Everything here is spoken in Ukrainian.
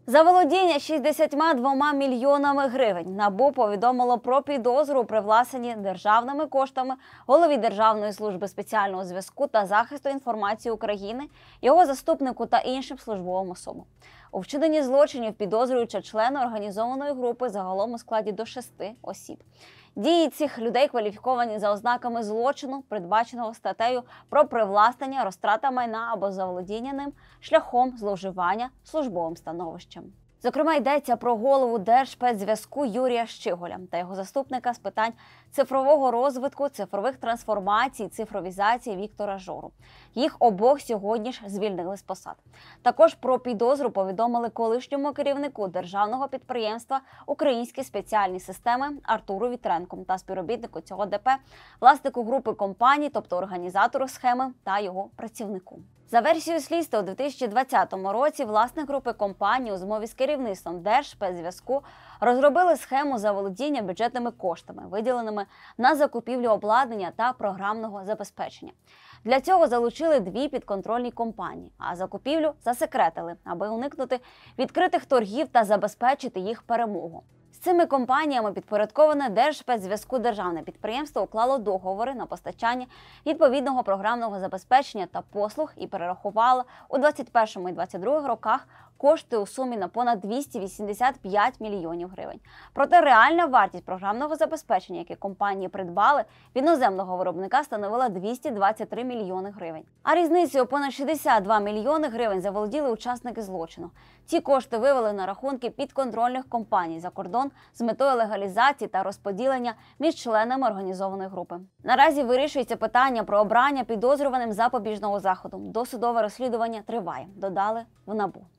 За володіння 62 мільйонами гривень НАБУ повідомило про підозру у привласненні державними коштами голові Державної служби спеціального зв'язку та захисту інформації України, його заступнику та іншим службовим особам. У вчиненні злочинів підозрююча члени організованої групи загалом у складі до 6 осіб. Дії цих людей кваліфіковані за ознаками злочину, передбаченого статтею про привласнення, розтрата майна або заволодіння ним шляхом зловживання службовим становищем. Зокрема, йдеться про голову Держспецзв'язку Юрія Щиголя та його заступника з питань цифрового розвитку, цифрових трансформацій, цифровізації Віктора Жору. Їх обох сьогодні ж звільнили з посад. Також про підозру повідомили колишньому керівнику державного підприємства «Українські спеціальні системи» Артуру Вітренку та співробітнику цього ДП, власнику групи компаній, тобто організатору схеми та його працівнику. За версією слідства, у 2020 році власник групи компаній у змові з керівництвом Держспецзв'язку розробили схему заволодіння бюджетними коштами, виділеними на закупівлю обладнання та програмного забезпечення. Для цього залучили 2 підконтрольні компанії, а закупівлю засекретили, аби уникнути відкритих торгів та забезпечити їх перемогу. З цими компаніями підпорядковане Держспецзв'язку державне підприємство уклало договори на постачання відповідного програмного забезпечення та послуг і перерахувало у 2021 і 2022 роках кошти у сумі на понад 285 мільйонів гривень. Проте реальна вартість програмного забезпечення, яке компанії придбали від іноземного виробника, становила 223 мільйони гривень. А різницею у понад 62 мільйони гривень заволоділи учасники злочину. Ці кошти вивели на рахунки підконтрольних компаній за кордон з метою легалізації та розподілення між членами організованої групи. Наразі вирішується питання про обрання підозрюваним запобіжного заходу. Досудове розслідування триває, додали в НАБУ.